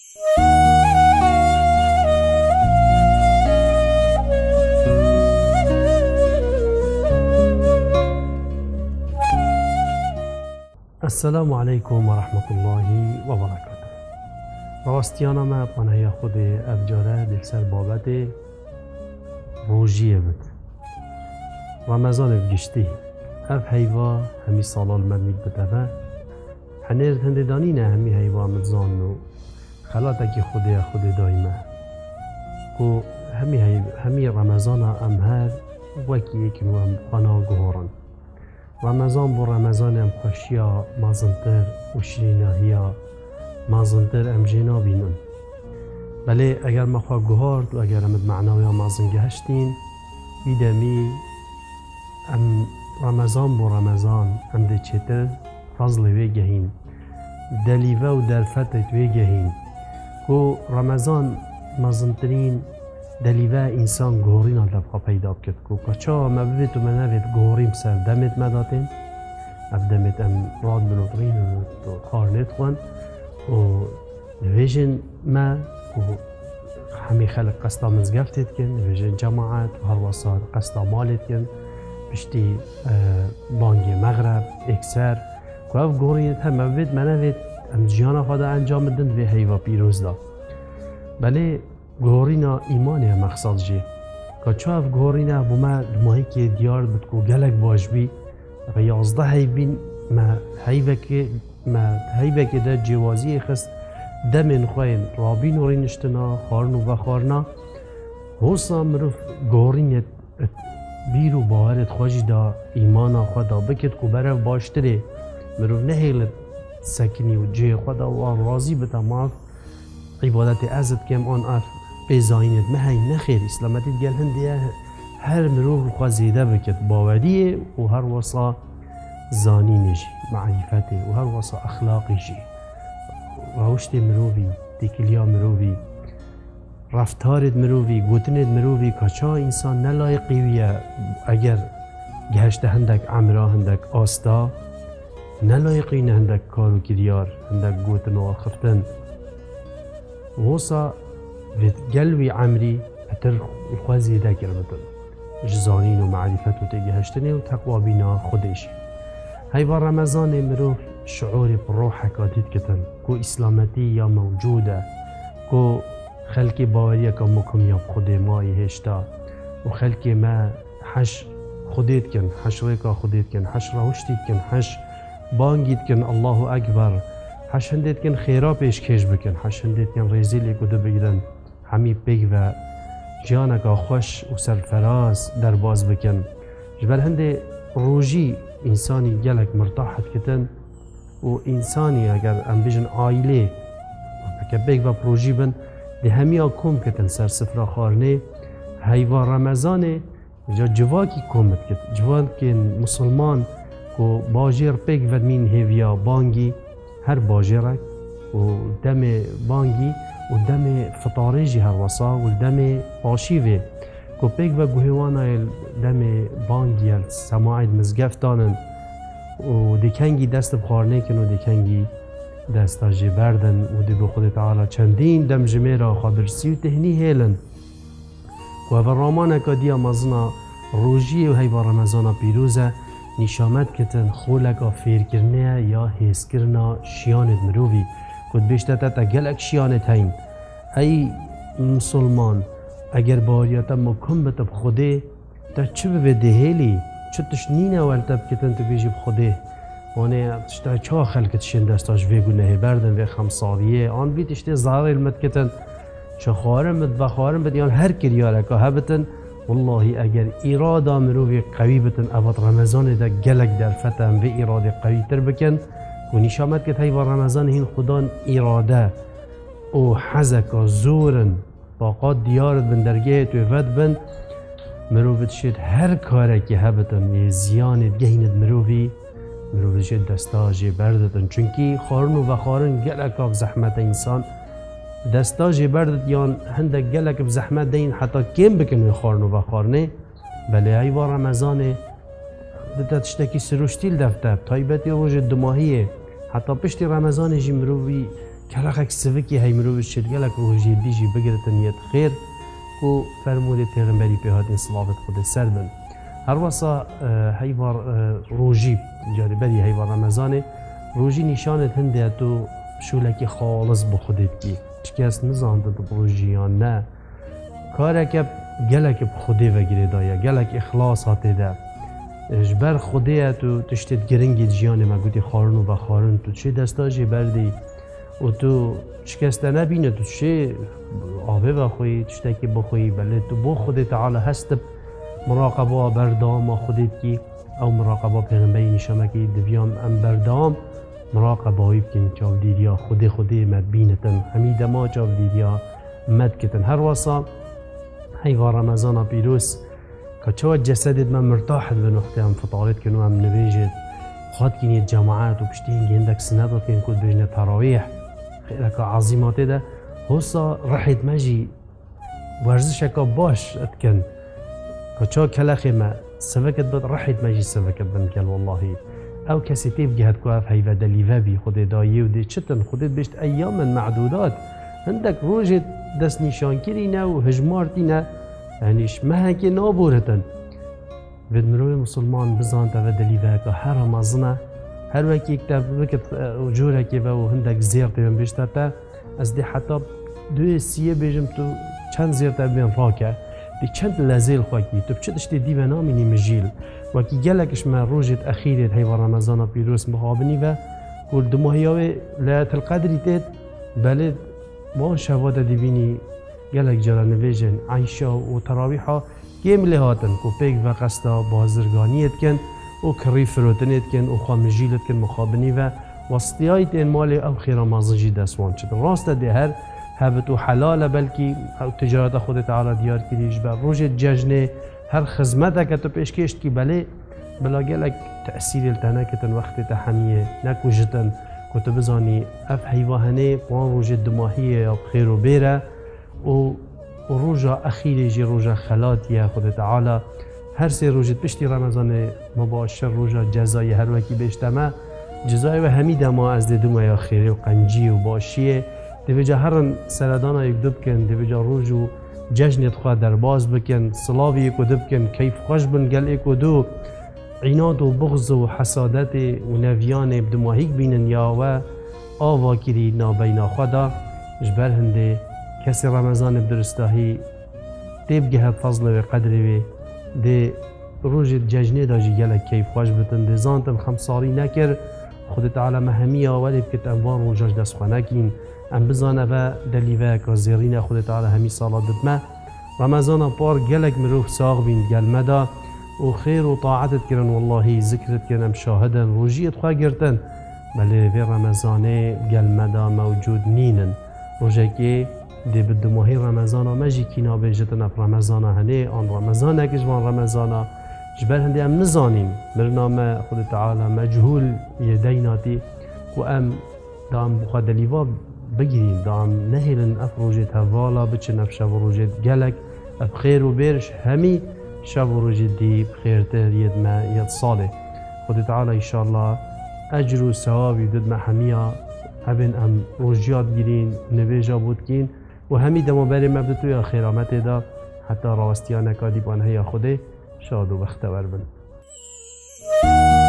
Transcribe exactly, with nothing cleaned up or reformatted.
السلام علیکم و رحمت الله و برکاته. راستیانا ما پناه خود افجاره دل سر بابت روژیه بود. رمضان بگشتی اف حیوا همی سالال مدنید بتفه حنیر هنددانی نه همی حیوا مدزان و خلاتکی خود خود دایمه و همی, همی رمضان ام هر وکی یکی و هم خانا گهارن. رمضان بو رمضان ام خوشیا مازنتر و شریناهیا مازنتر ام جینا بینن. بله اگر مخواه گهارد و اگر امد معناوی مازن گهشتین بیدمی ام رمضان بو رمضان ام ده چطر فضل وی گهین دلیوه و درفتت وی گهین که رمضان مازنترین دلیوه انسان گهورین لبخوا پیدا بکد که کچا ما ببید و منوید گهوریم سر دمت مداتین اف دمت ام راد بنوطرین و خارنت خوان و نویجن ما و همی خلق قصدا مزگفتت کن نویجن جماعت و هر وصال قصدا مالت کن بشتی بانگ مغرب اکسر که اف گهورینت هم ما ببید منوید ام جیانا خدا انجام دن و حیوا پیروز دا. بله گهورینا ایمانه مقصد جی که چه اف گهورینا بوما دماهی که دیار بود که گلک باش بی و یازده حیبین ما حیبه که ما حیبه که ده جوازی خست دمین خوین رابین و رینشتنا خارنو و خارنا حوصا مروف گهورینت بیرو باورت خوش دا ایمانا خدا بکت که برف باشتره مروف نهیلت سکنی و جه خدا و آن راضی بتا ماف عبادت ازد کم آن اف بزاینت مهی نخیر اسلامتی گل هندیه هر مروف خواه زیده بکت باوریه و هر وصا زانینه جی معرفته و هر وصا اخلاقی جی روشت مروفی تکلیا مروفی رفتارت مروفی گوتنت مروفی کچا انسان نلایقی ویه اگر گهشت هندک عمرا هندک آستا نلایقی نه هندک کارو کریار هندک گوتن و آخفتن وصا قلبي عمري اتر خوازي ذاكر بطل جزانين ومعرفت و تجهشتني وتقوى بنا خديش هاي برمضان مروف شعوري بروحه كاتيت كتن كو اسلامتي يا موجودة كو خلقي باوريا كمكم يا خدي ما يهشتا وخلقي ما حش خديت كن حش ريكا خديت كن حش روشتيت كن حش بانجيت كن الله اكبر حش هنديت كن خيرا بيش كيش بكن حش هنديت كن ريزيلي كدو بگیرن همی پیگ و جانکا خوش و سرفراز در باز بکن جبر هنده روژی انسانی گلک مرتاحت کتن و انسانی اگر ام بیجن آیله اگر پیگ و پروژی بن ده همی ها کم کتن سر سفرا خارنه هیوا رمضانه جا جواکی کمت کت جواکی مسلمان که باجر پیگ و مین هیویا بانگی هر باجرک و دم بانگی و دم فطاريجي هالوصا والدم باشيفي كو بيك بگوهوانا دم بانگي سماعد مزگفتانن و ديكنگي دست بخارنه كن و ديكنگي دستا جي بردن و دي بخود تعالى چندين دم جميرا خابرسي و تهني هيلن و هفرامانا كديا مزنا روجي و هيبا رمضانا بيروزة نشامت كتن خولكا فير كرنه يا هيس كرنا شيانت مروفي کد بیشتر تا گلک شیانت هین ای مسلمان اگر باریاتا مکم بتب خوده تا چه بده هیلی چه تشنینه ول تب کتن تو بیجی بخوده وانه تشتا چه خلقت شین دستاش ویگو نه بردن و خمساریه آن بیت اشته زهر المت کتن چه خارم بد و خارم بد یان هر کریاره که هبتن والله اگر اراده مروی قوی بتن اوت رمضان دا گلک در فتن و اراده قوی تر بکن و نشامت که هی و رمضان هین خدان اراده او حزک و زورن باقات دیارت بن درگه تو ود بن مروفت شد هر کاره که هبتن زیانت گهینت مروفی مروفت شد دستاجی بردتن چونکی خارن و خارن گلک اف زحمت انسان دستاجی بردت یان هندک گلک اف زحمت دین حتی کم بکن خارن و خارنه بله ای و رمضانه دتا تشتکی سروشتیل دفته تایبتی روز دماهیه حتی پشتی رمضان جی مروفی کلاخک سوکی های مروش شد کلاک روژی دیجی بگرتن یت خیر کو فرمود پیغمبری پیهاتین صلوات خود سر بن هر واسا هیوار روژی جاری بری هیوار رمضانه روژی نشانت هنده تو شولکی خالص بخودت کی چکس نزاندن روژیان نه کارک گلک بخوده وگیره دایا گلک اخلاص هاته ده جبر خوده تو تشتت گرنگی جیان ما گوتی خارن و بخارن تو چه دستاجی بردی و تو شکسته نبینه تو چه آبه بخوی تشتکی بخوی بله تو بو خود تعالی هست مراقبه بردام خودت کی او مراقبه پیغمبری نشامه کی دویام ام بردام مراقبه هایی بکن چاو دیدیا خود خود مد بینتن همیده ما چاو دیدیا مد کتن هر واسا هیوا رمضان پیروز که چوا جسدت من مرتاحت به نقطه هم فطارت کنو هم نبیجت خواهد کنید جماعت و پشتین گندک سندت کن کد بجنه تراویح خیرک عظیمات ده حسا رحیت مجی ورزشک باش اتکن که چوا کلخی ما سفکت بد رحیت مجی سفکت بنکل والله او کسی تیب جهد که اف هیوا دلیوه بی خود دایه و دی چتن خودت بشت ایام معدودات عندك روجت دست نشان کرینه و هجمارتی نه یعنیش مهنگی نابورتن بد مروی مسلمان بزان تا و دلیوه که هر رمضانه هر وکی اکتب وکت جوره که و هندک زیرتی بین بیشتر تا از دی حتی دو سیه بیجم تو چند زیرتی بین راکه دی چند لازیل خواهی تو بچه دشتی دیوه نامینی مجیل وکی گلکش من روجت اخیرت هیوا رمضان پیروز مخابنی و کل دو ماهیاوی لیت القدری تید بلد ما شواده دیوینی گلک جرا نویجن عیشه و تراویحا گیم لهاتن کو پیگ و قصدا بازرگانیت کن و کری فروتنیت کن و خامجیلت کن مخابنی و وسطیایت این مال او خیرا مازنجی دستوان چدن راست ده هر هبت و حلال بلکی تجارت خود تعالی دیار کریش بر روش ججنه هر خدمت که تو پیش کشت کی بله بلا گلک تأثیر التنه کتن وقت تحمیه نکو جتن كنت بزاني اف هيواهني وان روجة دماهية بخير وبيرة و روجة أخيرة جي روجة خلاتية خد تعالى هر سي روجة بشتي رمضان مباشر روجة جزاي هر وكي بيشتما جزاي وهميدة ما از دماء يا خيري وقنجي وباشية دفجا هرن سردانا يكدب كن دفجا روجو ججنة خوا درباز بكن صلاوي يكدب كن كيف خوش بن قل يكدو عناد و بغض و حسادت و نویان بدماهیک بینن یا و آوا کری نابینا خدا جبر هنده کسی رمضان بدرستاهی تیب گهد فضل و قدر و ده روز ججنه دا جی گلک کیف خوش بتن ده زانتن خمساری نکر خود تعالی مهمی آولی بکت انوان روجاج دست خوانکین ام بزانه و دلیوه که زیرین خود تعالی همی سالات دتمه رمضان پار گلک مروف ساغ بین گلمه دا وخير وطاعتت كرن والله ذكرت كرن مشاهدا روجيت خوا قرتن بل في رمضان قال مدى موجود نينن روجاكي دي بدماهي رمضان ماجي كينا بيجتنا في رمضان هني عن رمضان كجوان رمضان جبال هندي ام نزانيم برنامه خود تعالى مجهول يديناتي وام دام بخوا دليفا بگیریم دام نهیلن اف روجت هوالا بچن اف شب روجت گلک اف خیر و بیرش همی شب و روز دی بخیرتر ید ما ید صالح خود تعالی انشاءالله اجر و ثوابی دد ما همیا ابن ام روجیات گیرین نویجا بود کین و همی دما بری مبدتو یا خیرامت دا حتی راستیانه کادی بانه یا خوده شاد و بختور بن